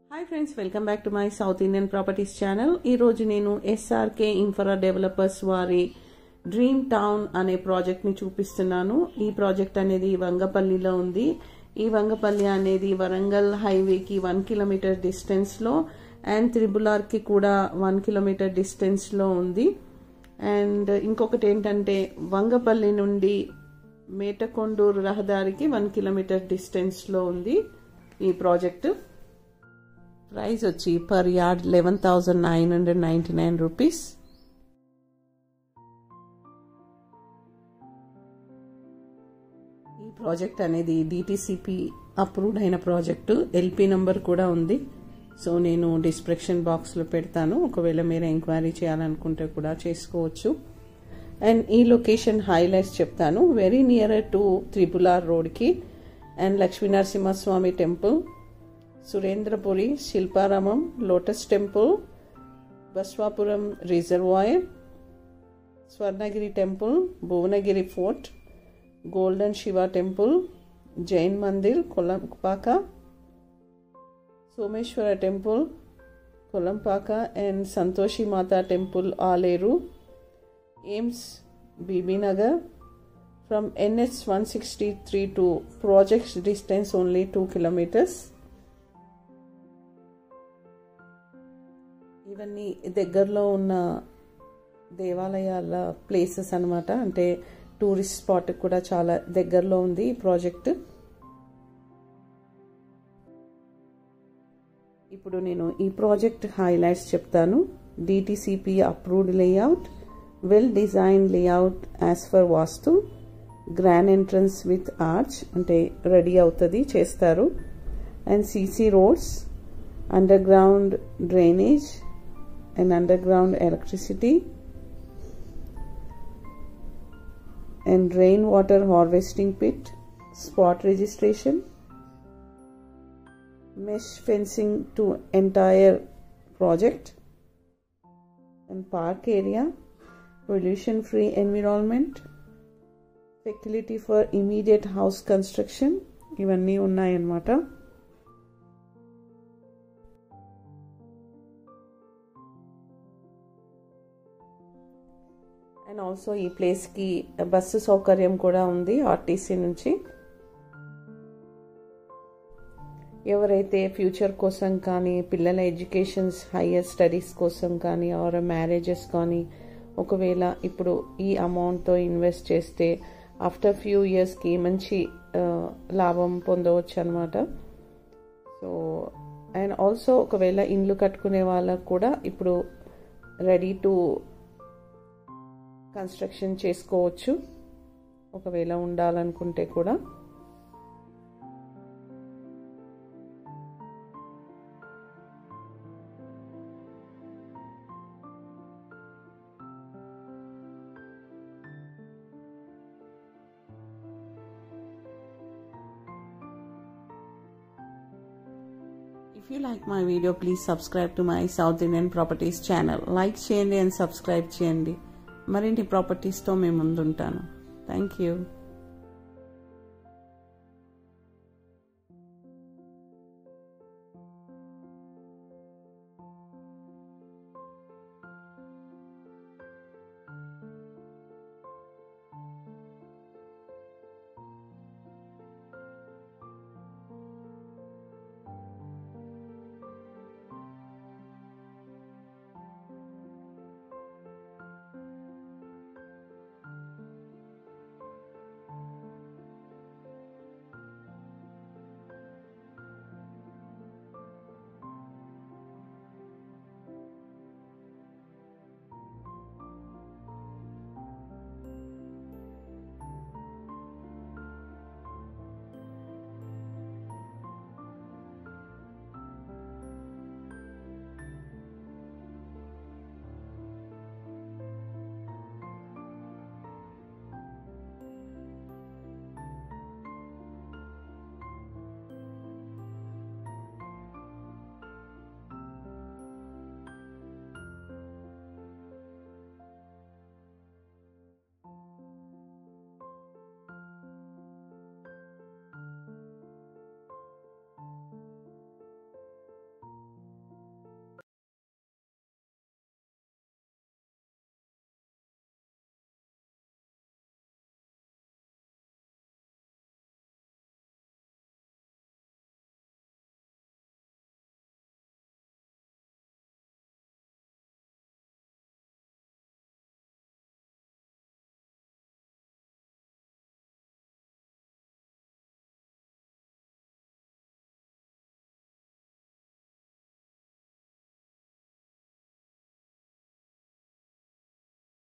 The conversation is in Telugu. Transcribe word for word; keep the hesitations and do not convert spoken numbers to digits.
Hi friends, welcome back to my South Indian properties channel. ఈరోజు నేను ఎస్ఆర్కే ఇన్ఫ్రా డెవలపర్స్ వారి డ్రీమ్ టౌన్ అనే ప్రాజెక్ట్ని చూపిస్తున్నాను. ఈ ప్రాజెక్ట్ అనేది వంగపల్లిలో ఉంది. ఈ వంగపల్లి అనేది వరంగల్ హైవేకి వన్ కిలోమీటర్ డిస్టెన్స్లో అండ్ త్రిబులార్కి కూడా వన్ కిలోమీటర్ డిస్టెన్స్లో ఉంది. అండ్ ఇంకొకటి ఏంటంటే వంగపల్లి నుండి మేటకొండూరు రహదారికి వన్ కిలోమీటర్ డిస్టెన్స్లో ఉంది ఈ ప్రాజెక్టు. ప్రైస్ వచ్చి per yard eleven thousand nine hundred ninety nine rupees. ఈ ప్రాజెక్ట్ అనేది డిటిసిపి అప్రూవ్డ్ అయిన ప్రాజెక్టు. ఎల్పి నంబర్ కూడా ఉంది. సో నేను డిస్క్రిప్షన్ బాక్స్లో పెడతాను, ఒకవేళ మీరు ఎంక్వైరీ చేయాలనుకుంటే కూడా చేసుకోవచ్చు. అండ్ ఈ లొకేషన్ హైలైట్స్ చెప్తాను. వెరీ నియర్ టు త్రిపులార్ రోడ్కి and Lakshmi Narasimhaswamy temple, Surendrapuri, Shilparamam, lotus temple, Baswapuram reservoir, Swarnagiri temple, Bhuvanagiri fort, golden Shiva temple, Jain Mandir Kolanupaka, Someshwara temple Kolanupaka and Santoshi Mata temple Aler, AIIMS Bibinagar. From N H one sixty-three to project distance only two kilometers. ఇవన్నీ దగ్గరలో ఉన్న దేవాలయాల ప్లేసెస్ అన్నమాట. అంటే టూరిస్ట్ స్పాట్ కూడా చాలా దగ్గరలో ఉంది ఈ ప్రాజెక్ట్. ఇప్పుడు నేను ఈ ప్రాజెక్ట్ హైలైట్స్ చెప్తాను. DTCP approved layout, well design layout as per vastu, grand entrance with arch అంటే రెడీ అవుతుంది, చేస్తారు. And CC roads, underground drainage and underground electricity and rainwater harvesting pit, spot registration, mesh fencing to entire project and park area, pollution free environment, facility for immediate house construction. ఇవన్నీ ఉన్నాయన్నమాట. అండ్ ఆల్సో ఈ ప్లేస్కి బస్సు సౌకర్యం కూడా ఉంది ఆర్టీసీ నుంచి. ఎవరైతే ఫ్యూచర్ కోసం కానీ, పిల్లల ఎడ్యుకేషన్స్ హయ్యర్ స్టడీస్ కోసం కానీ, ఆర్ మ్యారేజెస్ కానీ ఒకవేళ ఇప్పుడు ఈ అమౌంట్తో ఇన్వెస్ట్ చేస్తే ఆఫ్టర్ ఫ్యూ ఇయర్స్కి మంచి లాభం పొందవచ్చు అనమాట. సో అండ్ ఆల్సో ఒకవేళ ఇండ్లు కట్టుకునే వాళ్ళకు కూడా ఇప్పుడు రెడీ టు కన్స్ట్రక్షన్ చేసుకోవచ్చు ఒకవేళ ఉండాలనుకుంటే కూడా. If you like my video, please subscribe to my South Indian Properties channel. Like చేయండి and subscribe చేయండి. మరిన్ని ప్రాపర్టీస్తో మేము ముందుంటాను. Thank you.